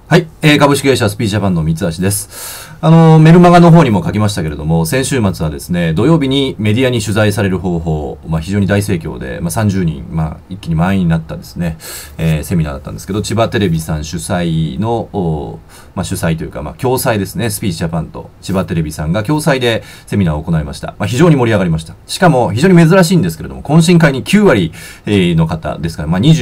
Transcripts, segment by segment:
はい、株式会社スピーチジャパンの三橋です。メルマガの方にも書きましたけれども、先週末はですね、土曜日にメディアに取材される方法、非常に大盛況で、30人、一気に満員になったですね、セミナーだったんですけど、千葉テレビさん主催の、主催というか、共催ですね、スピーチジャパンと千葉テレビさんが共催でセミナーを行いました。非常に盛り上がりました。しかも非常に珍しいんですけれども、懇親会に9割の方ですから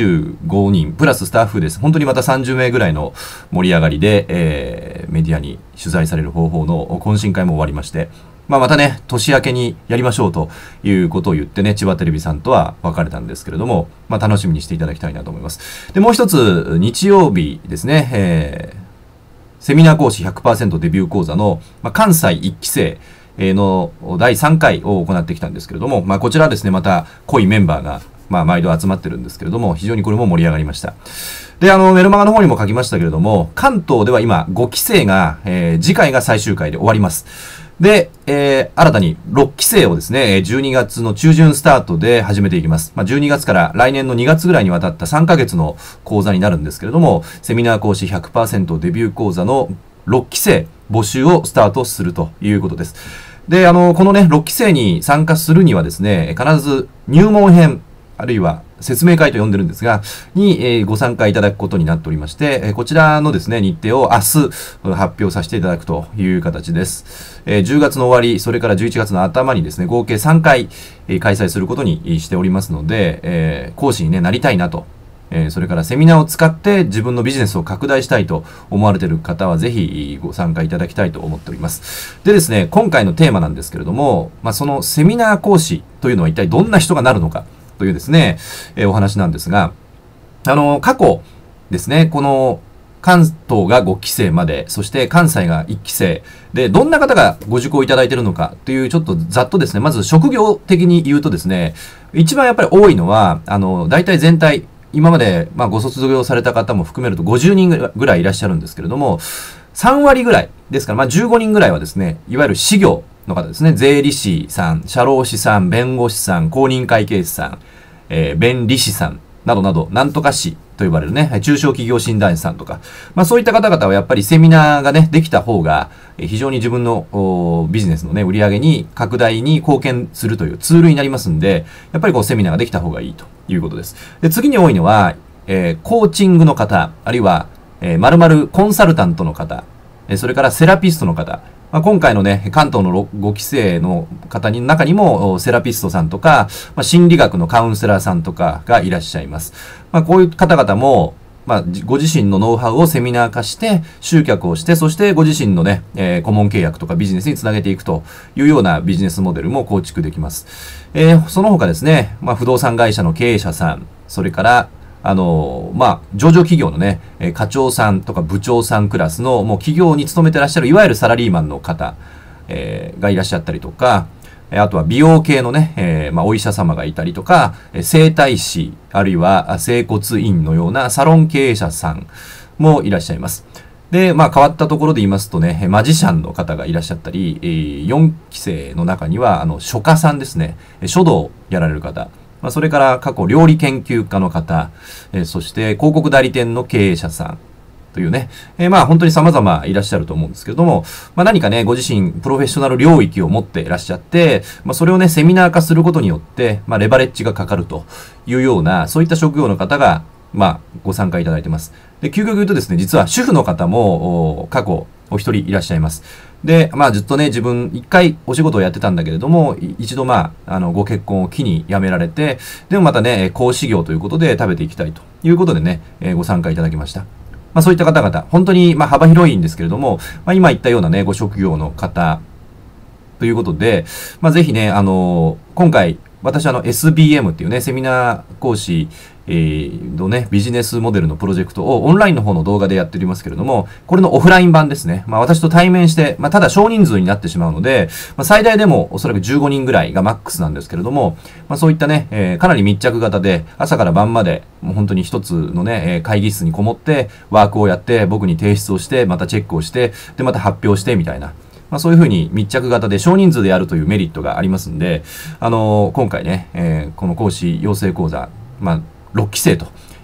、25人プラススタッフです。本当にまた30名ぐらいの盛り上がりで、メディアに取材される方法の懇親会も終わりまして、またね、年明けにやりましょうということを言ってね、千葉テレビさんとは別れたんですけれども、楽しみにしていただきたいなと思います。で、もう一つ、日曜日ですね、セミナー講師 100% デビュー講座の、関西1期生の第3回を行ってきたんですけれども、こちらはですね、また濃いメンバーが毎度集まってるんですけれども、非常にこれも盛り上がりました。で、メルマガの方にも書きましたけれども、関東では今、5期生が、次回が最終回で終わります。で、新たに6期生をですね、12月の中旬スタートで始めていきます。12月から来年の2月ぐらいにわたった3ヶ月の講座になるんですけれども、セミナー講師 100% デビュー講座の6期生募集をスタートするということです。で、このね、6期生に参加するにはですね、必ず入門編、あるいは説明会と呼んでるんですが、に、ご参加いただくことになっておりまして、こちらのですね、日程を明日発表させていただくという形です。10月の終わり、それから11月の頭にですね、合計3回、開催することにしておりますので、講師に、なりたいなと。それからセミナーを使って自分のビジネスを拡大したいと思われている方はぜひご参加いただきたいと思っております。でですね、今回のテーマなんですけれども、そのセミナー講師というのは一体どんな人がなるのか。というですね、お話なんですが、過去ですね、この関東が5期生まで、そして関西が1期生で、どんな方がご受講いただいているのかという、ちょっとざっとですね、まず職業的に言うとですね、一番やっぱり多いのは、大体全体、今まで、ご卒業された方も含めると50人ぐらいいらっしゃるんですけれども、3割ぐらいですから、15人ぐらいはですね、いわゆる事業の方ですね、税理士さん、社労士さん、弁護士さん、公認会計士さん、弁理士さん、などなど、なんとか士と呼ばれるね、中小企業診断士さんとか、そういった方々はやっぱりセミナーがね、できた方が、非常に自分のビジネスのね、売り上げに、拡大に貢献するというツールになりますんで、やっぱりセミナーができた方がいいということです。で、次に多いのは、コーチングの方、あるいは、〇〇コンサルタントの方、それからセラピストの方、今回のね、関東の5期生の方の中にも、セラピストさんとか、心理学のカウンセラーさんとかがいらっしゃいます。こういう方々も、ご自身のノウハウをセミナー化して、集客をして、そしてご自身のね、顧問契約とかビジネスにつなげていくというようなビジネスモデルも構築できます。その他ですね、不動産会社の経営者さん、それから、上場企業のね、課長さんとか部長さんクラスのもう企業に勤めてらっしゃるいわゆるサラリーマンの方、がいらっしゃったりとか、あとは美容系のね、お医者様がいたりとか、整体師、あるいは整骨院のようなサロン経営者さんもいらっしゃいます。で、変わったところで言いますとね、マジシャンの方がいらっしゃったり、4期生の中には、書家さんですね、書道をやられる方、それから過去料理研究家の方、そして広告代理店の経営者さんというね、本当に様々いらっしゃると思うんですけれども、何かね、ご自身プロフェッショナル領域を持っていらっしゃって、それをね、セミナー化することによって、レバレッジがかかるというような、そういった職業の方が、ご参加いただいてます。で、究極言うとですね、実は主婦の方も、過去お一人いらっしゃいます。で、ずっとね、自分、一回お仕事をやってたんだけれども、一度ご結婚を機に辞められて、でもまたね、講師業ということで食べていきたいということでね、ご参加いただきました。そういった方々、本当に幅広いんですけれども、今言ったようなね、ご職業の方、ということで、ぜひね、今回、私SBM っていうね、セミナー講師のね、ビジネスモデルのプロジェクトをオンラインの方の動画でやっておりますけれども、これのオフライン版ですね。私と対面して、ただ少人数になってしまうので、最大でもおそらく15人ぐらいがマックスなんですけれども、そういったね、かなり密着型で、朝から晩まで、もう本当に一つのね、会議室にこもって、ワークをやって、僕に提出をして、またチェックをして、で、また発表して、みたいな。そういうふうに密着型で少人数でやるというメリットがありますんで、今回ね、この講師養成講座、6期生と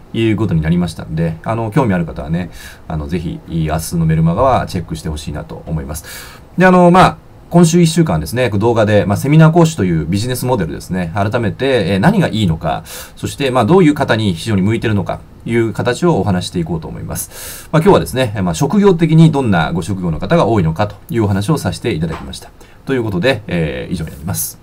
いうことになりましたんで、興味ある方はね、ぜひ、明日のメルマガはチェックしてほしいなと思います。で、今週1週間ですね、動画で、セミナー講師というビジネスモデルですね、改めて、何がいいのか、そして、どういう方に非常に向いてるのか、いう形をお話していこうと思います。今日はですね、職業的にどんなご職業の方が多いのかというお話をさせていただきました。ということで、以上になります。